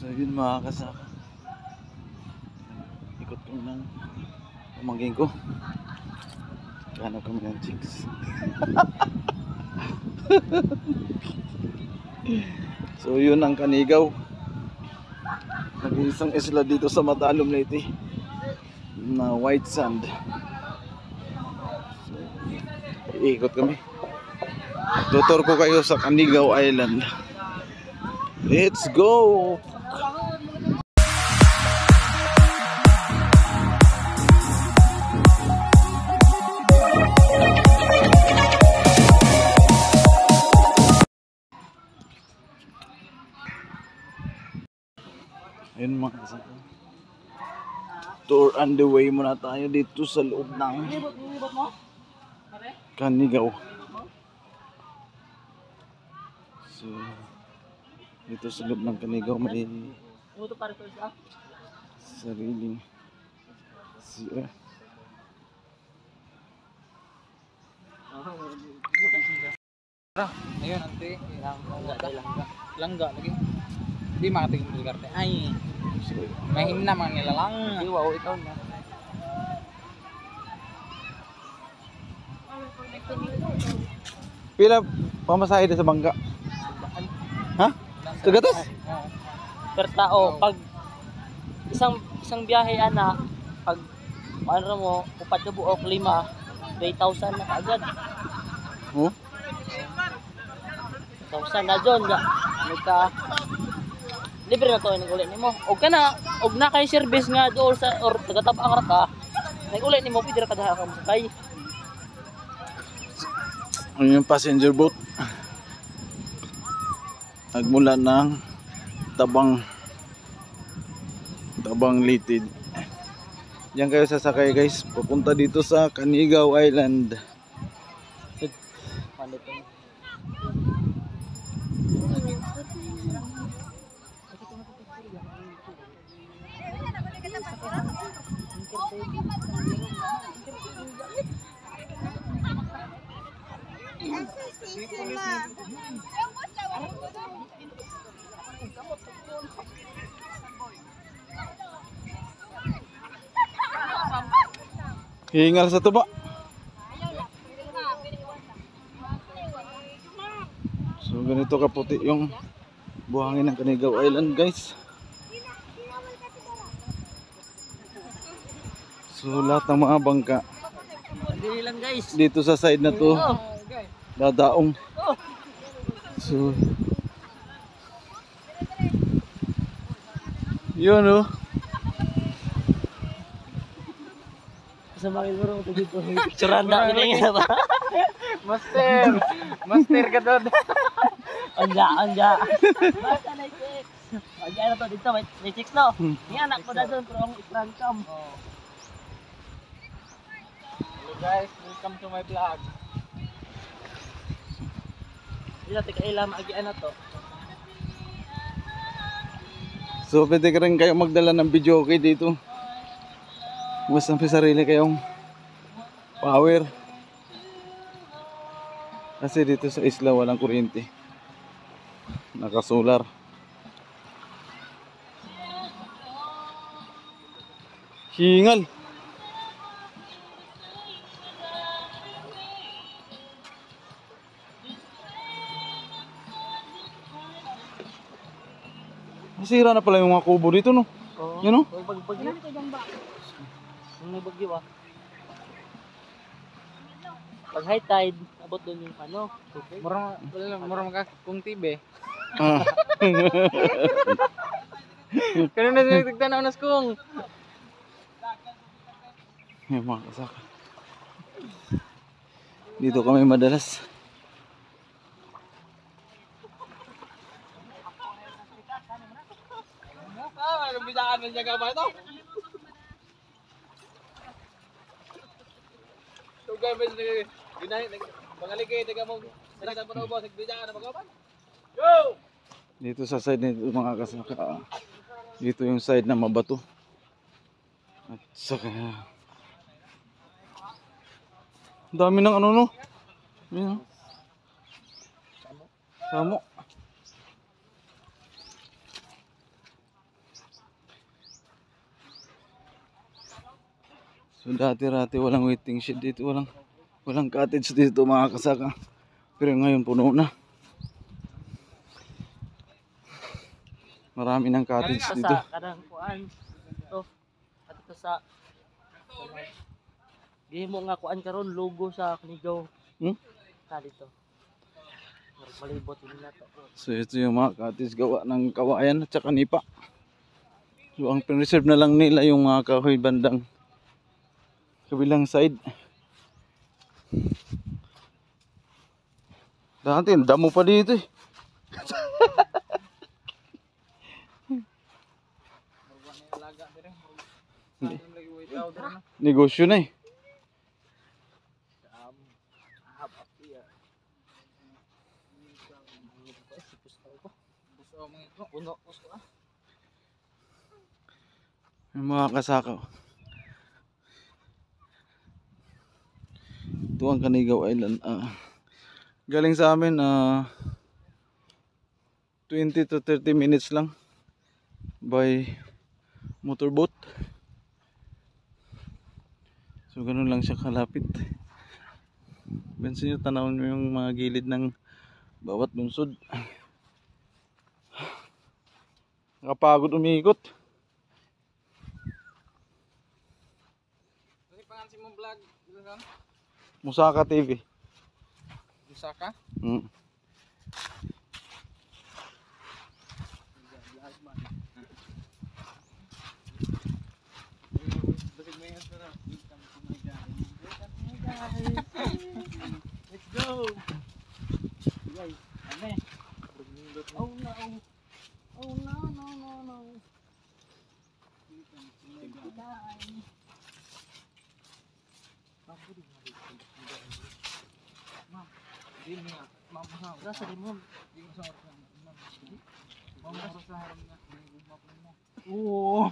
So yun mga kasaka, ikot ko ng pamangkin ko, hanap kami ng chicks. So yun ang Kanigaw, nag-iisang isla dito sa Matalom Leyte na white sand. So iikot kami, tutor ko kayo sa Kanigaw Island. Let's go! Ayun mga kasama, tour on the way muna tayo dito sa loob ng Kanigaw. So dito sa loob ng Kanigaw may sariling CR. Ayun, ante, langga lagi. Di makatingin ng karte. Ay, mahina mga nilalang. Di wow, ikaw na. Pila pamasahe sa bangka? Ha? Tagatas? Per tao, pag isang biyahe ana, pag ano mo, upat na buok 5, 3,000 na kaagad. Oh? 1,000 na dyan. Nagka libre na to yung ulit nimo. Og kana, og na kay service nga doon sa or taga-tabang ra ka. Nag-ulit nimo pwede ra kada ka sakay. Ano yung passenger boat? Nagmula ng Tabang Leyte. Diyan kayo sasakay guys, papunta dito sa Kanigaw Island. Hingal sa tuba. So ganito kaputi yung buhangin ng Kanigaw Island guys. So lahat ng mga bangka Dili lang guys. dito sa side na to dadaong. So yun oh. Sa mga bro to dito. Picturanda ini nga ba? Master ka doon. Anja. Basta na chicks. Anja na to dito, may chicks no. Ni anak ko na doon pero ang ifran cam. Hello guys, welcome to my vlog. Dito tika ilam agian na to. So pwede ka rin kayo magdala ng video okay dito. Basta may sarili kayong power. Kasi dito sa isla walang kuryente. Naka-solar. Hingal. Masira na pala yung mga kubo dito no. Oo. Yun no? Bagyo. May bagyo ah. Pag high tide, abot doon yung ano, tubig. Murang ka kung tibe. Ah. Kanina sinigtanaw nas kung. Yung mga kasaka. Dito kami madalas. Anong bidaan ng jaga ba ito? So guys, bangali kayo, taga mo, salagang pa na ubos, nagbidaan na magapan. Go! Dito sa side nito mga kasaka. Dito yung side na mabato. At saka ang dami ng ano no. Yan. Samo. So dati-rati walang waiting shed dito, walang cottage dito mga kasaka. Pero ngayon puno na. Marami ng cottage Sa dito. kanang kuan. Ito. At ito sa di mo nga kuan karon logo sa Kanigaw. Hmm? Ta dito. Malibot nila to. So ito yung mga cottage gawa ng kawayan at saka nipa. So ang preserve na lang nila yung mga kahoy bandang kabilang side. Dati damo pa dito eh. Negosyo na eh. Puno gusto ah. Yung mga kasaka. Ito ang Kanigaw Island. Galing sa amin 20 to 30 minutes lang by motorboat. So ganun lang siya kalapit. Bensin nyo, tanawin mo yung mga gilid ng bawat lungsod. Nakapagod umiikot. Kasi pangansin mo vlog, Musaka TV. Musaka? Mm. Let's go. Guys, ane. Oh no. Oh no no no no. Hindi mo nga. Mamasaw. Rasa din mo. Hindi mo sa oras na. Mamasaw sa harap na. Hindi mo mo. Oo.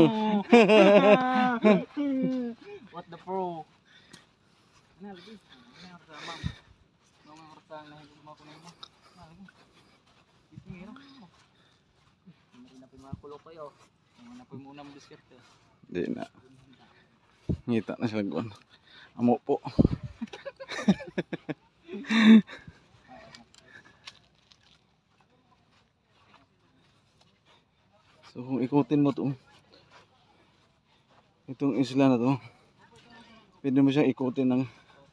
What the pro? Ano lagi? Ano oras sa ma'am? Mga oras sa nahigog mo ko na mo. Lagi. Itingiro. Hindi na mga kulo kayo. Ano po muna mo diskarte. Hindi na. Ngita na siya gawin. Amo po. So kung ikutin mo itong isla na to, pwede mo siyang ikutin ng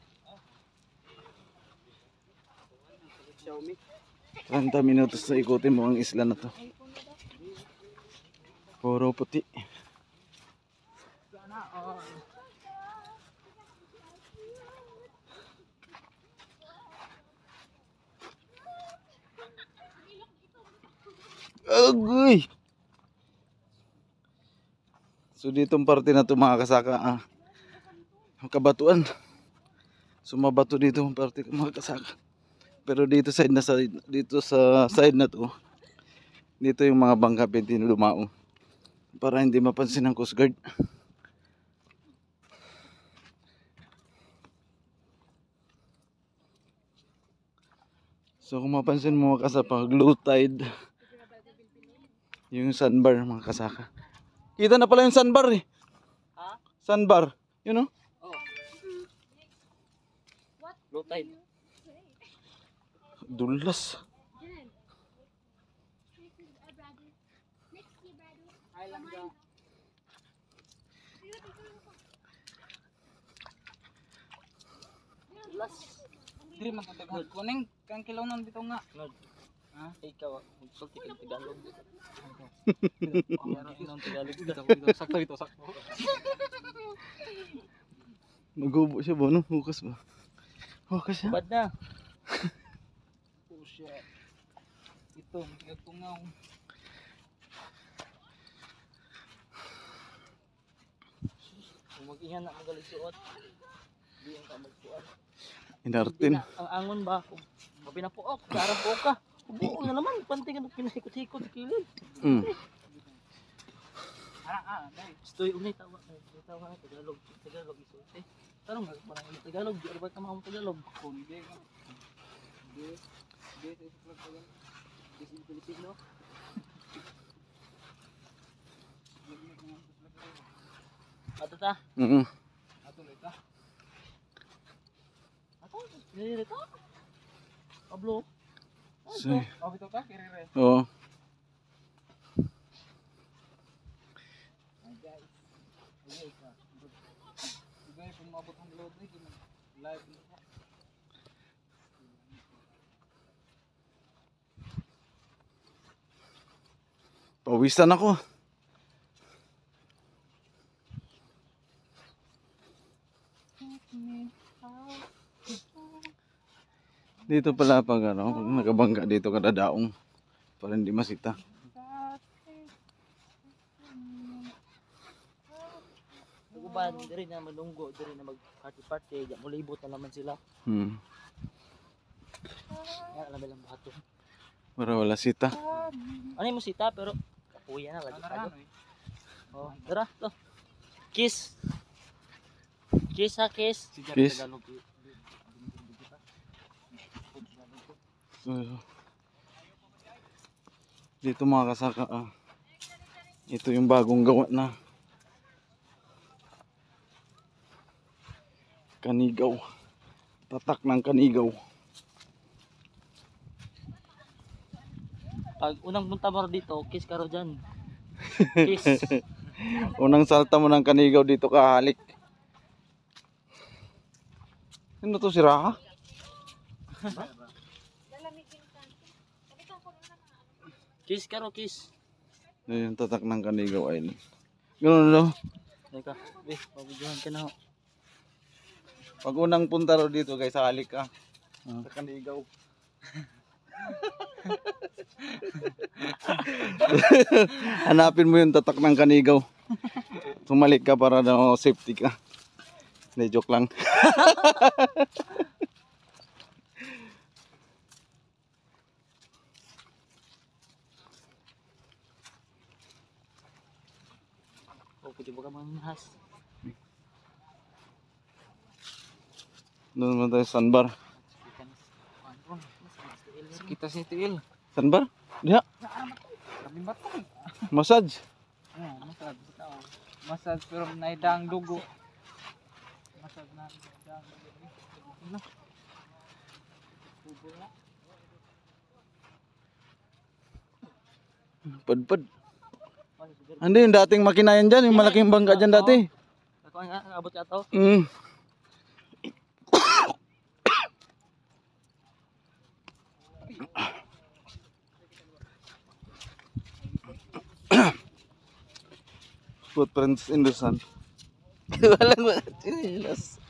Xiaomi. 30 minutos na ikutin mo ang isla na to. Puro puti. Sana all. Agoy! So ditong parte na to mga kasaka, kabatuan. Sumabato dito ang parte mga kasaka. Pero dito dito sa side na to, dito yung mga bangka pwede lumaong para hindi mapansin ng Coast Guard. So kung mapansin mo mga kasaka, pag low tide, yung sandbar mga kasaka. Kita na pala yung sandbar eh. Ha? Sandbar. You know? Oh. Low tide. Dulas. Last. Dili man tatagod. Kuning kang kilaw nang dito nga. Nod. Ha? Ikaw, magsulti kang Tagalog. Pero Nung Tagalog dito, ka. dito, sakto dito, sakto. Magubo siya ba? No? Hukas ba? Hukas siya. Bad na. Oh shit. Ito, nagtungaw. Kung mag-ihan na magaling suot. Di ang kamagsuot. Inartin. Ang angon ba? Mapinapuok. Sarang po ka. Buo na naman. Panting ang pinasikot-sikot sa kilid. Mm. Dahil. Stoy unay tawa. Tawa na Tagalog. Tagalog isuot eh. Tarong nga parang ano Tagalog. Di ba ka mga Tagalog? Kundi ka. Hindi. Hindi, sa isa lang tagal. Kasi Pilipino. Ato ta. Mm. kablo. So, Oh, bitaw ka, kirire. oh. Ay, guys. Ay, ka. Guys, kung mabot ang load ni, live na po. Pawisan ako. Dito pala pag ano, pag nakabangga dito kada daong para hindi masita. Uban diri na malunggo, diri na mag-party-party, ya mo libot na naman sila. Ya alam lang bato. Para wala sita. Ano mo sita pero kapuya na lagi Ano tayo. ano eh. Oh, tara, to. Kiss. Kiss ha, kiss. Si Jared Kiss. Tagalog. So, dito mga kasaka, ito yung bagong gawa na kanigaw. Tatak ng kanigaw. Pag unang punta mo dito, kiss ka ro dyan. Kiss. Unang salta mo ng kanigaw dito ka halik. Ano to, si Raha? Kiss ka ro, kiss. Yung tatak ng kanigaw ay ganun no? Teka, pabidyohan ka na ho. Pag unang punta ro dito guys, halik ka. Sa kanigaw. Hanapin mo yung tatak ng kanigaw. Tumalik ka para daw safety ka. Hindi, joke lang. O, pwede ba ka manghas? Doon naman tayo sa sandbar. Kita si Tiil. Sandbar? Diha. Kami ba ito? Massage. Massage. Massage pero naidang dugo. Massage na naidang dugo. Ano? Dugo na. Padpad. Hindi, yung dating makinayan dyan. Yung malaking bangga dyan dati. Ako nga, abot ka to. Footprints in the sun. Walang wala chinilas.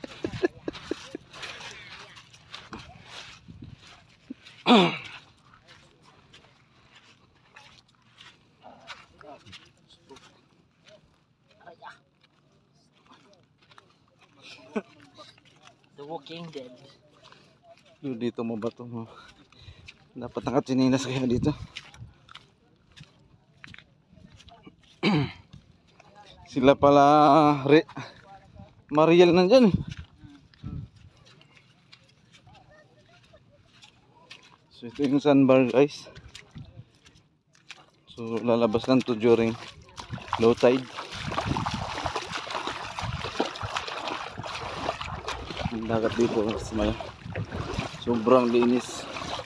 The Walking Dead. Dito mo ba ito? Dapat nakachinilas kaya dito. Sila pala Mariel nandyan. So ito yung sandbar guys. So lalabas lang to during low tide. Ang dagat dito mas may sobrang linis.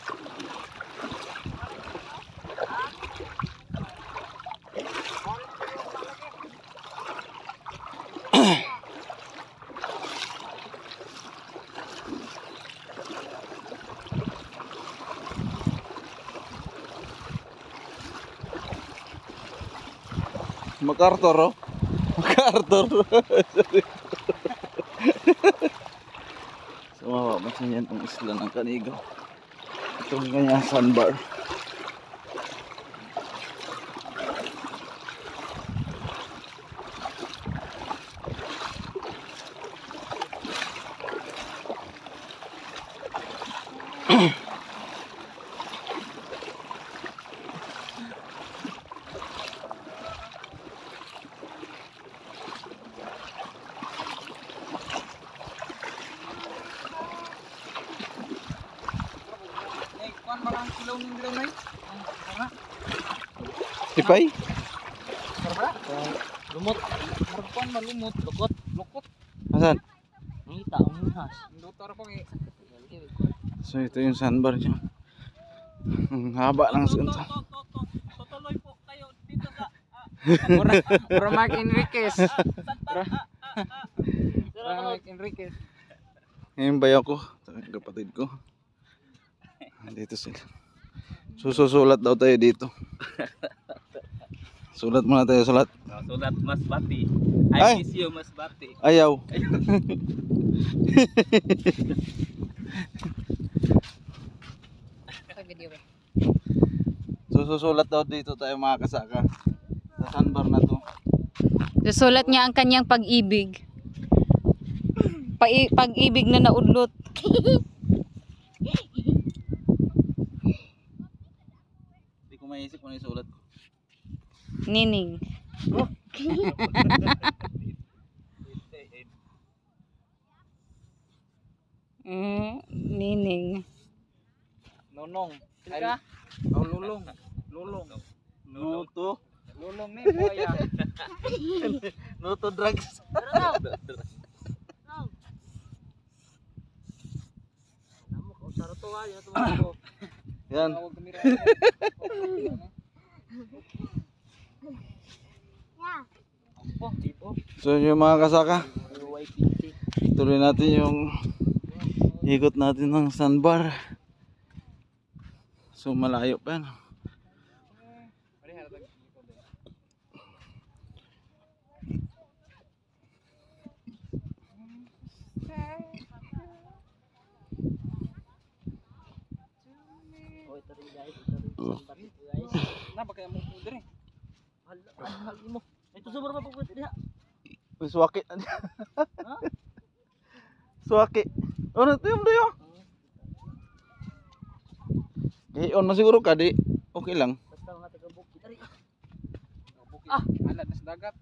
MacArthur, oh. MacArthur. So, mapapansin yan itong isla ng Kanigaw. Itong kanya sandbar. Kuan marang kilaw ning diri nay. Ana. Tipay? Sarba? Lumot. Marag kuan malumot. Lukot. Lukot. Asan? Ngita, umihas. Lutar ko eh. So ito yung sandbar niya. Ang haba lang sa ganito. Tutuloy po kayo dito sa Para Mark Enriquez. Para Mark Enriquez. Ngayon bayaw ko, kapatid ko. Dito sila. Susulat daw tayo dito. Sulat muna tayo, sulat. Sulat Masbati. Ay! I miss you Masbati. Ayaw. Susulat daw dito tayo mga kasaka. Sa sandbar na to. Susulat niya ang kanyang pag-ibig. Pag-ibig na naudlot. Hindi ko maisip kung ano yung sulat ko. Nining. Nining. Nonong. Sila? Oh, lulong. Lulong. Nuto. Lulong ni Boya. Nuto drugs. Sarap to ha, yun ang tumawag ko. Yan. Huwag kamera. So yung mga kasaka, YPT. tuloy natin yung ikot natin ng sandbar. So malayo pa yan. Oh, ito rin guys. Ito rin sambat ito guys. Napakaya mo po dire. Mahal mo. Ito sobrang mapagpunta diha. Uy, suwaki. Suwaki. Ano ito yung dayo? On na siguro ka, di. Okay lang. Basta mga taga-bukid. Ari. Alat na sa dagat.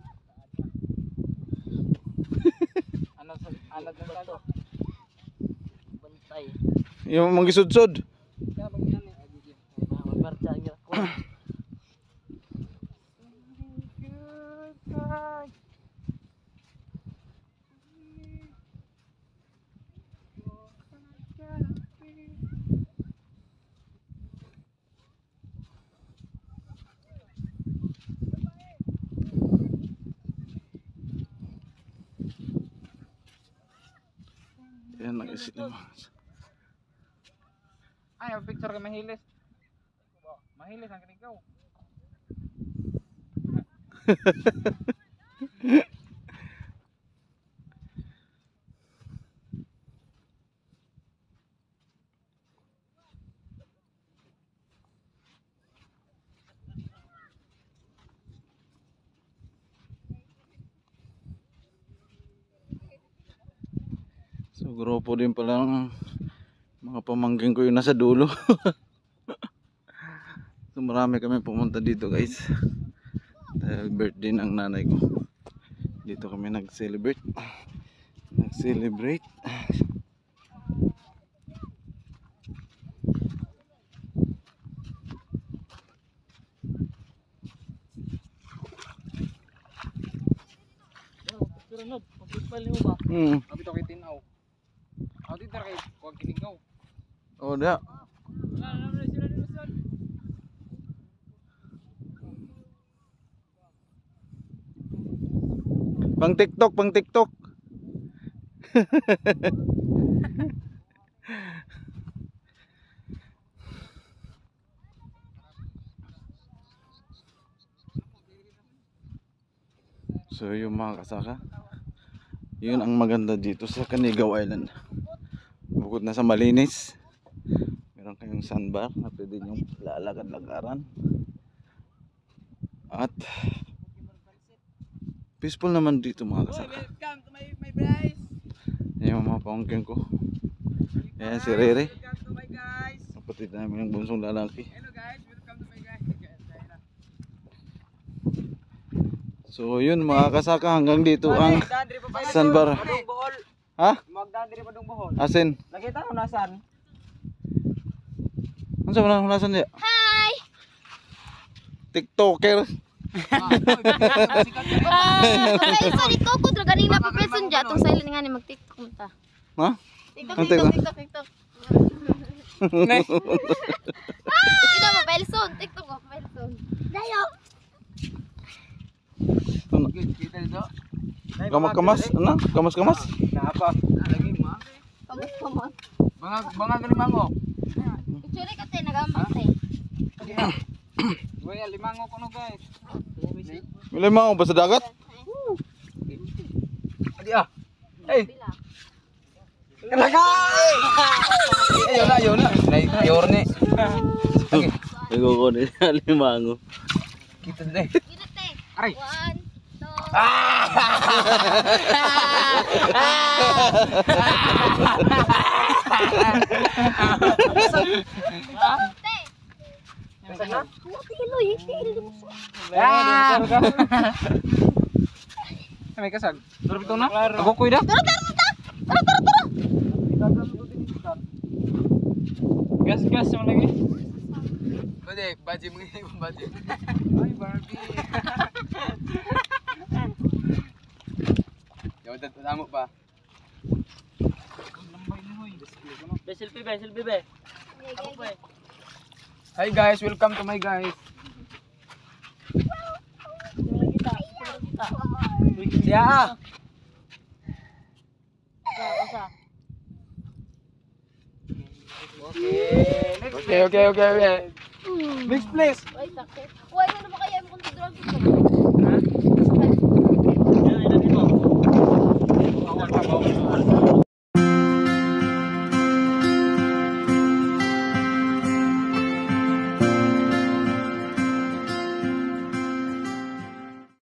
Alat na sa dagat. Bantay. Yung manggisudsod. Kaya pag yan eh. Magbarja ang gira ko. Yan ang isip naman. Ay, ang picture kay Mahilis. Mahilis ang kinigaw. So grupo din pala ng mga pamangkin ko yung nasa dulo. So marami kami pumunta dito guys. Dahil birthday ng nanay ko. Dito kami nag-celebrate. Sunod, pagpipal mo ba? Abi to kay Tinaw. Ako dito kay kuwag kinigaw. Oh, da. Pang TikTok. So yung mga kasaka, yun ang maganda dito sa Canigao Island. Bukod na sa malinis, meron kayong sandbar na pwede nyo lalakad-lakaran. At peaceful naman dito mga kasaka. Welcome to my place. Yan yung mga pamangkin ko. Ayan si Rere, Welcome to my guys. kapatid namin ng bunsong lalaki. Hello guys, welcome to my guys. So yun mga kasaka, hanggang dito ang sandbar. Ha? Magdadiri pa dong buhol. Asin? Nakita ko nasan? Ano sa mga hunasan niya? Hi! TikToker. Ay, sorry ko ko kanina pa person dyan. Itong silent nga ni mag-tiktok mo ta. Ha? TikTok, Ang TikTok, TikTok? TikTok, TikTok. Kita mo, Pelson. TikTok mo, Pelson. Dayo. Kita dito. Kamas-kamas, ano? Kamas-kamas. Napa? Lagi mo. Kamus. Bangag limango. Actually, kasi nagambang te. Wala limango kuno guys. Milay mga ba sa dagat? Adi ah. Hey. Talaga. Ayun na. Nayor ni. Nagkukunin na limango. Kita deh. Gina te. Aray. 1, 2. Te. Kilo, Ah. May kasag. Pero bitaw na. Ako kuy da. Gas mo lagi. Bade, baji mo ngini baji. Ay, Barbie. Ya udah tamu pa. Selfie be. Hi guys, welcome to my guys. Siya. Okay. Next please. Ay, sakit.